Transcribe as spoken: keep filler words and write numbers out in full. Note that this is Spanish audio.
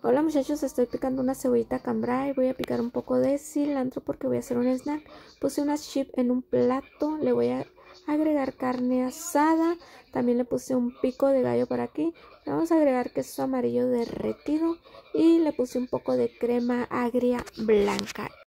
Hola muchachos, estoy picando una cebollita cambray, voy a picar un poco de cilantro porque voy a hacer un snack. Puse unas chips en un plato, le voy a agregar carne asada, también le puse un pico de gallo por aquí. Le vamos a agregar queso amarillo derretido y le puse un poco de crema agria blanca.